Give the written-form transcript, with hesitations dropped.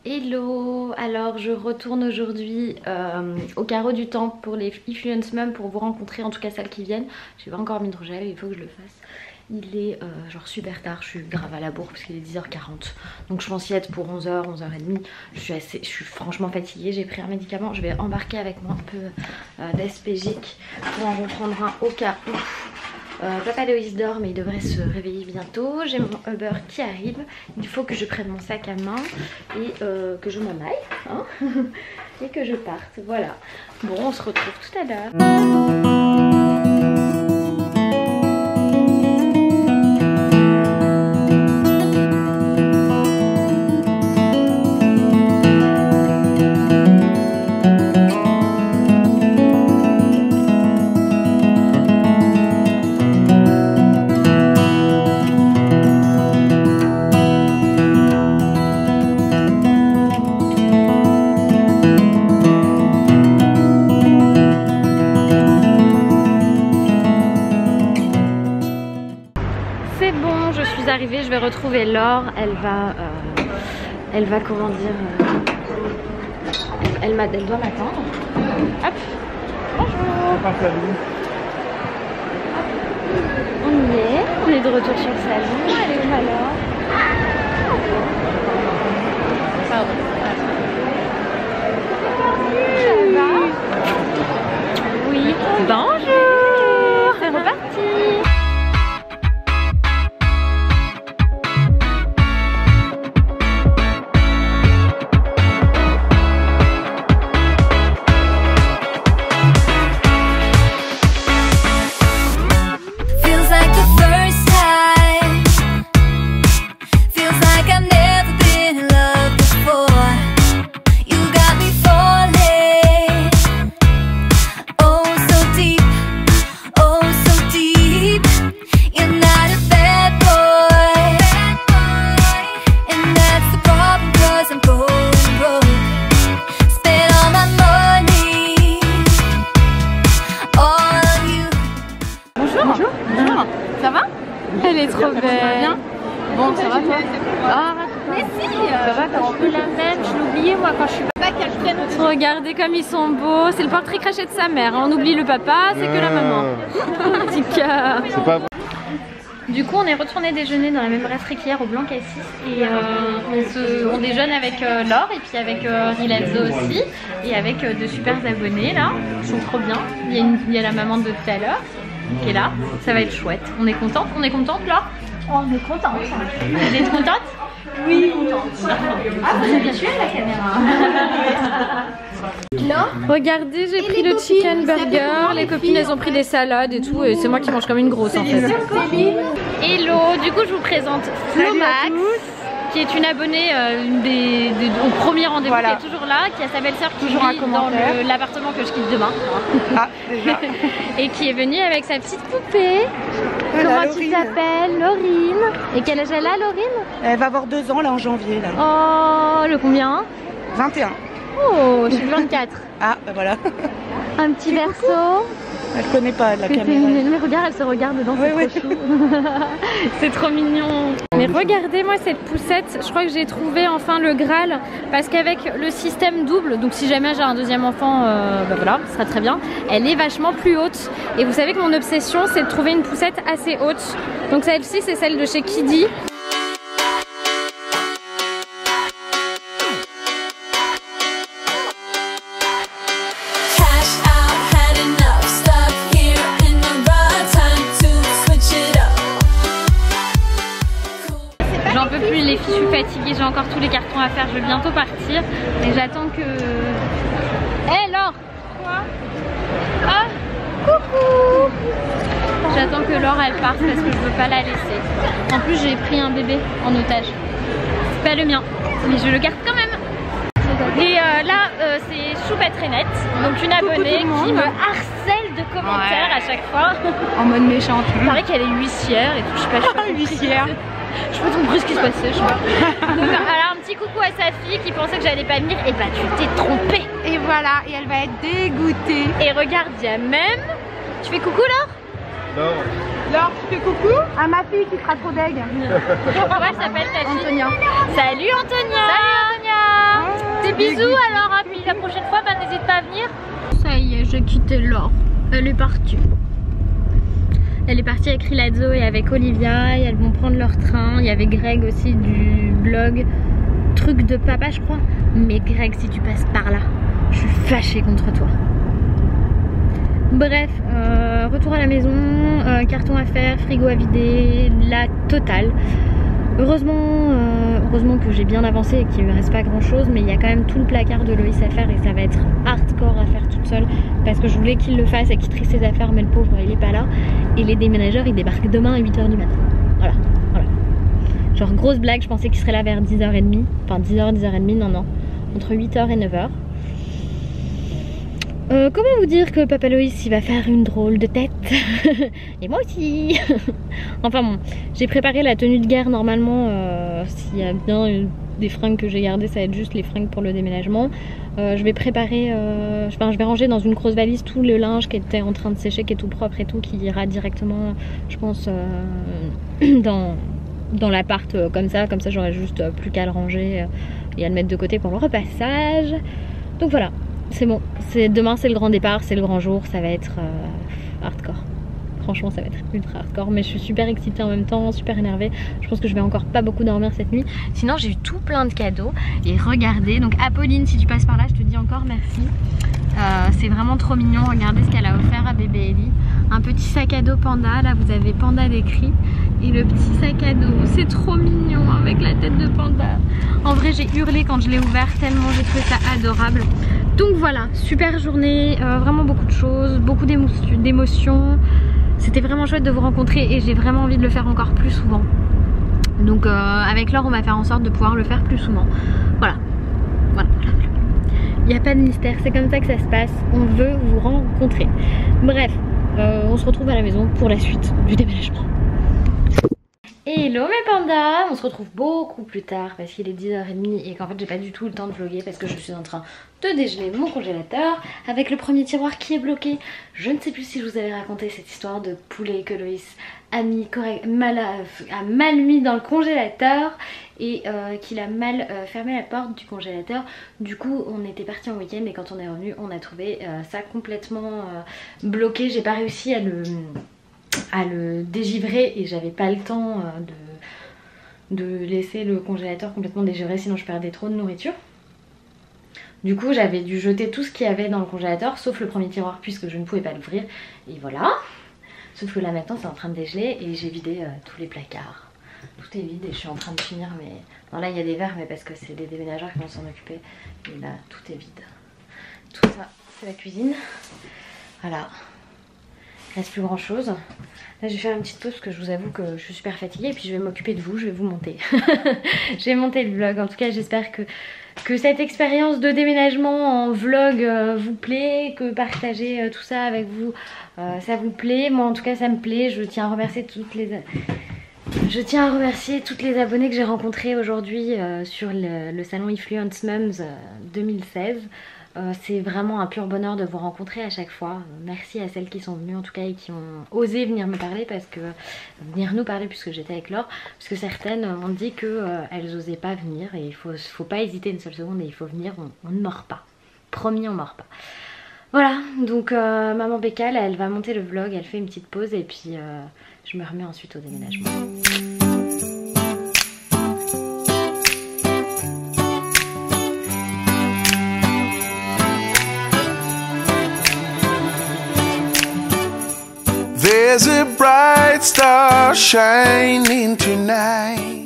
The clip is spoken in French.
Hello, alors je retourne aujourd'hui au carreau du temple pour les Influence Mum pour vous rencontrer, en tout cas celles qui viennent. J'ai pas encore mis de gel, il faut que je le fasse. Il est genre super tard, je suis grave à la bourre parce qu'il est 10h40. Donc je pense y être pour 11h, 11h30. Je suis franchement fatiguée, j'ai pris un médicament. Je vais embarquer avec moi un peu d'Aspégique pour en reprendre un au cas où. Papa Loïs dort mais il devrait se réveiller bientôt. J'ai mon Uber qui arrive. Il faut que je prenne mon sac à main et que je m'en aille hein et que je parte. Voilà. Bon, on se retrouve tout à l'heure. C'est bon, je suis arrivée, je vais retrouver Laure, elle va comment dire, elle doit m'attendre. Hop, bonjour. On y est de retour sur le salon, elle est où ma Laure? Pardon. Ça va? Oui, bonjour, c'est reparti. Ça va? Elle est trop belle. Bien. Bon, ça va toi? Ah, mais si. Ça va quand je fais la même. Je l'oubliais moi quand je suis papa qu'elle freine. Regardez comme ils sont beaux. C'est le portrait craché de sa mère. On oublie le papa, c'est que la maman. Petit cœur. C'est pas. Du coup, on est retourné déjeuner dans la même brasserie qu'hier au Blanc Cassis et on déjeune avec Laure et puis avec Rilazzo aussi et avec de super abonnés là. Ils sont trop bien. Il y a la maman de tout à l'heure qui est là. Ça va être chouette. On est contente. On est contente Laure? On est contente. Vous êtes contente? Oui, contente. Ah, vous bien sûr la caméra. Regardez, j'ai pris le chicken burger, les copines elles ont pris des salades et tout et c'est moi qui mange comme une grosse en fait. Hello, du coup je vous présente Flomax qui est une abonnée au premier rendez-vous qui est toujours là, qui a sa belle-sœur qui vit dans l'appartement que je quitte demain. Ah, déjà. Et qui est venue avec sa petite poupée. Comment tu t'appelles? Laurine. Et quel âge elle a Laurine? Elle va avoir 2 ans là en janvier là. Oh, le combien? 21. Oh, je suis 24. Ah, bah voilà. Un petit berceau. Elle connaît pas la caméra. Mais regarde, elle se regarde dedans, c'est trop chou. C'est trop mignon. Mais regardez-moi cette poussette, je crois que j'ai trouvé enfin le Graal. Parce qu'avec le système double, donc si jamais j'ai un deuxième enfant, bah voilà, ce sera très bien. Elle est vachement plus haute. Et vous savez que mon obsession, c'est de trouver une poussette assez haute. Donc celle-ci, c'est celle de chez Kiddy. J'en peux plus les filles, je suis fatiguée, j'ai encore tous les cartons à faire, je vais bientôt partir. Mais j'attends que... Hé Laure! Quoi? Ah! Coucou! J'attends que Laure elle parte parce que je veux pas la laisser. En plus j'ai pris un bébé en otage. C'est pas le mien, mais je le garde quand même. Et là c'est Choupette Renette, donc une abonnée qui me harcèle de commentaires à chaque fois. En mode méchante. Il paraît qu'elle est huissière et tout, je sais pas. Huissière. Je peux comprendre ce qui se passait, je sais pas. Donc alors un petit coucou à sa fille qui pensait que j'allais pas venir. Et bah tu t'es trompée. Et voilà, et elle va être dégoûtée. Et regarde, il y a même... Tu fais coucou Laure? Non. Laure, tu fais coucou à ma fille qui sera trop deg. Comment elle s'appelle ta fille? Antonia. Salut Antonia. Salut Antonia. bisous alors, hein, puis la prochaine fois, bah, n'hésite pas à venir. Ça y est, j'ai quitté Laure. Elle est partie. Elle est partie avec Rilazzo et avec Olivia et elles vont prendre leur train. Il y avait Greg aussi du blog Truc de Papa, je crois. Mais Greg, si tu passes par là, je suis fâchée contre toi. Bref, retour à la maison, carton à faire, frigo à vider, la totale. Heureusement que j'ai bien avancé et qu'il ne me reste pas grand chose, mais il y a quand même tout le placard de Loïs à faire et ça va être hardcore à faire toute seule parce que je voulais qu'il le fasse et qu'il trie ses affaires, mais le pauvre il est pas là. Et les déménageurs ils débarquent demain à 8 h du matin. Voilà. Genre grosse blague, je pensais qu'il serait là vers 10 h 30, enfin 10 h, 10 h 30, non, entre 8 h et 9 h. Comment vous dire que Papa Loïs il va faire une drôle de tête et moi aussi. Enfin bon, j'ai préparé la tenue de guerre normalement. S'il y a bien des fringues que j'ai gardées, ça va être juste les fringues pour le déménagement. Je vais préparer, je vais ranger dans une grosse valise tout le linge qui était en train de sécher, qui est tout propre et tout, qui ira directement, je pense, dans l'appart comme ça j'aurai juste plus qu'à le ranger et à le mettre de côté pour le repassage. Donc voilà. C'est bon, demain c'est le grand départ, c'est le grand jour, ça va être hardcore. Franchement ça va être ultra hardcore, mais je suis super excitée en même temps, super énervée. Je pense que je vais encore pas beaucoup dormir cette nuit. Sinon j'ai eu tout plein de cadeaux et regardez, donc Apolline si tu passes par là je te dis encore merci. C'est vraiment trop mignon, regardez ce qu'elle a offert à bébé Ellie. Un petit sac à dos panda, là vous avez panda d'écrit. Et le petit sac à dos, c'est trop mignon avec la tête de panda. En vrai j'ai hurlé quand je l'ai ouvert tellement j'ai trouvé ça adorable. Donc voilà, super journée, vraiment beaucoup de choses, beaucoup d'émotions. C'était vraiment chouette de vous rencontrer et j'ai vraiment envie de le faire encore plus souvent. Donc avec Laure on va faire en sorte de pouvoir le faire plus souvent. Voilà. Il n'y a pas de mystère, c'est comme ça que ça se passe. On veut vous rencontrer. Bref, on se retrouve à la maison pour la suite du déménagement. Hello mes pandas, on se retrouve beaucoup plus tard parce qu'il est 10 h 30 et qu'en fait j'ai pas du tout le temps de vlogger parce que je suis en train de dégeler mon congélateur avec le premier tiroir qui est bloqué. Je ne sais plus si je vous avais raconté cette histoire de poulet que Loïs a mal mis dans le congélateur et qu'il a mal fermé la porte du congélateur. Du coup on était parti en week-end et quand on est revenu on a trouvé ça complètement bloqué. J'ai pas réussi à le dégivrer et j'avais pas le temps de laisser le congélateur complètement dégivré, sinon je perdais trop de nourriture. Du coup j'avais dû jeter tout ce qu'il y avait dans le congélateur sauf le premier tiroir puisque je ne pouvais pas l'ouvrir et voilà. Sauf que là maintenant c'est en train de dégeler et j'ai vidé tous les placards. Tout est vide et je suis en train de finir mais... Non là il y a des verres mais parce que c'est des déménageurs qui vont s'en occuper. Et là tout est vide. Tout ça c'est la cuisine. Voilà. Il reste plus grand chose. Là je vais faire une petite pause parce que je vous avoue que je suis super fatiguée et puis je vais m'occuper de vous, je vais vous monter. Je vais monter le vlog. En tout cas j'espère que cette expérience de déménagement en vlog vous plaît, que partager tout ça avec vous ça vous plaît. Moi en tout cas ça me plaît. Je tiens à remercier toutes les abonnées que j'ai rencontrées aujourd'hui sur le salon Influence Mums 2016. C'est vraiment un pur bonheur de vous rencontrer à chaque fois. Merci à celles qui sont venues en tout cas et qui ont osé venir me parler venir nous parler puisque j'étais avec Laure, parce que certaines m'ont dit qu'elles osaient pas venir et il faut pas hésiter une seule seconde et il faut venir, on ne mord pas. Promis on mord pas. Voilà, donc maman Becca là, elle va monter le vlog, elle fait une petite pause et puis je me remets ensuite au déménagement. There's a bright star shining tonight.